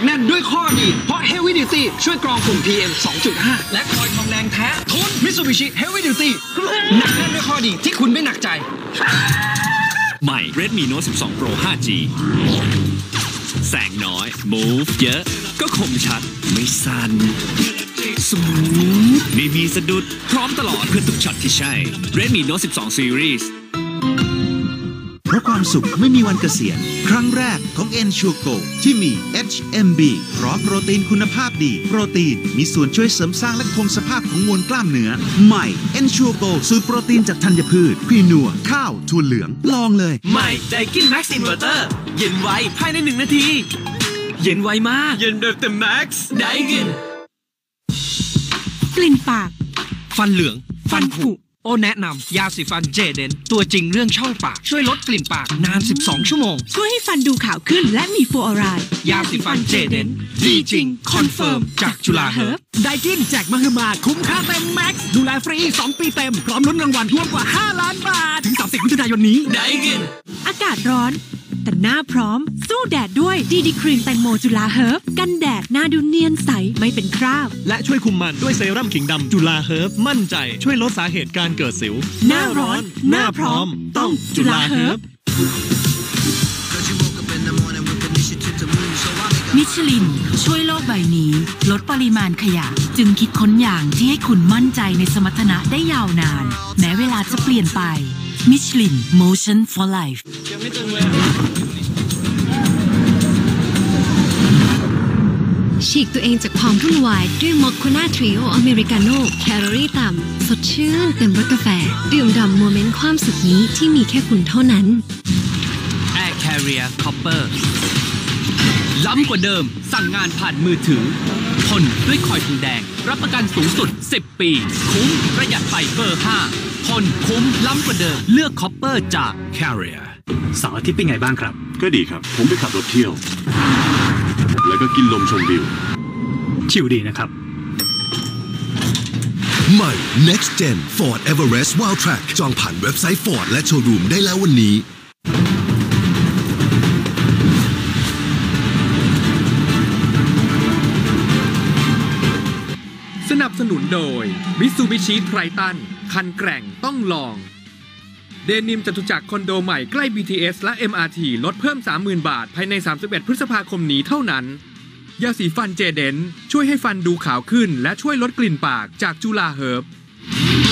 น่นด้วยข้อดีเพราะ Heavy Duty ช่วยกรองฝุ่น PM 2.5 และคอยทองแดงแท้ทน Mitsubishi Heavy Duty หนักแน่นด้วยข้อดีที่คุณไม่หนักใจใหม่ Redmi Note 12 Pro 5G แสงน้อย Move เยอะก็คมชัดไม่สั่นสมูทไม่มีสะดุดพร้อมตลอดเพื่อทุกช็อตที่ใช่ Redmi Note 12 Series เพราะความสุขไม่มีวันเกษียณครั้งแรกของ Ensure Go ที่มี HMB พร้อมโปรตีนคุณภาพดีโปรตีนมีส่วนช่วยเสริมสร้างและคงสภาพของมวลกล้ามเนื้อใหม่ Ensure Go สูตรโปรตีนจากธัญพืชควีนัวข้าวถั่วเหลืองลองเลยใหม่ไดกิน Max Inverter เย็นไวภายใน1 นาทีเย็นไวมากเย็นแบบเต็ม Max ไดกินกลิ่นปากฟันเหลืองฟันผุโอแนะนำยาสีฟันเจเดนตัวจริงเรื่องช่องปากช่วยลดกลิ่นปากนาน12 ชั่วโมงช่วยให้ฟันดูขาวขึ้นและมีฟลูออไรด์ยาสีฟันเจเดนดีจริงคอนเฟิร์มจากจุฬาเฮิร์บไดกินแจกมหึมาคุ้มค่าเต็มแม็กซ์ดูแลฟรี2 ปีเต็มพร้อมลุ้นรางวัลรวมกว่า5 ล้านบาทถึง30 มิถุนายนนี้ไดกินอากาศร้อนแต่หน้าพร้อมสู้แดดด้วยดีครีมแตงโมจุฬาเฮิร์บกันแดดหน้าดูเนียนใสไม่เป็นคราบและช่วยคุมมันด้วยเซรั่มขิงดำจุฬาเฮิร์บมั่นใจช่วยลดสาเหตุการเกิดสิวหน้าร้อนหน้าพร้อมต้องจุฬาเฮิร์บมิชลินช่วยโลกใบนี้ลดปริมาณขยะจึงคิดค้นอย่างที่ให้คุณมั่นใจในสมรรถนะได้ยาวนานแม้เวลาจะเปลี่ยนไปมิชลิน Motion for Life ฉีกตัวเองจากความวุ่นวายด้วยมอคโคนาทริโออเมริกาโน่แคลอรี่ต่ำสดชื่นเต็มรสกาแฟดื่มด่ำโมเมนต์ความสุขนี้ที่มีแค่คุณเท่านั้น Air Carrier Copper ล้ำกว่าเดิมสั่งงานผ่านมือถือทนด้วยคอยทองแดงรับประกันสูงสุด10 ปีคุ้มประหยัดไฟเบอร์5ทนคุ้มล้ำกว่าเดิมเลือก Copper จาก Carrier เสาร์อาทิตย์เป็นไงบ้างครับก็ดีครับผมไปขับรถเที่ยวแล้วก็กินลมชมวิวชิลดีนะครับใหม่ Next Gen Ford Everest Wild Track จองผ่านเว็บไซต์ Ford และโชว์รูมได้แล้ววันนี้สนับสนุนโดย Mitsubishi Triton คันแกร่งต้องลองเดนิมจตุจักรคอนโดใหม่ใกล้ BTS และ MRT ลดเพิ่ม 30,000 บาทภายใน31 พฤษภาคมนี้เท่านั้นยาสีฟันเจเดนช่วยให้ฟันดูขาวขึ้นและช่วยลดกลิ่นปากจากจุฬาเฮิร์บ